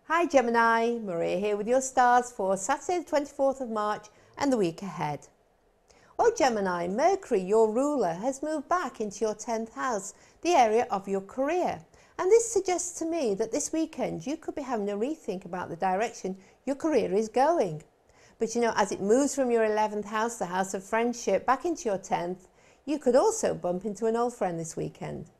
Hi Gemini, Maria here with your stars for Saturday the 24th of March and the week ahead. Well Gemini, Mercury, your ruler, has moved back into your 10th house, the area of your career. And this suggests to me that this weekend you could be having a rethink about the direction your career is going. But you know, as it moves from your 11th house, the house of friendship, back into your 10th, you could also bump into an old friend this weekend.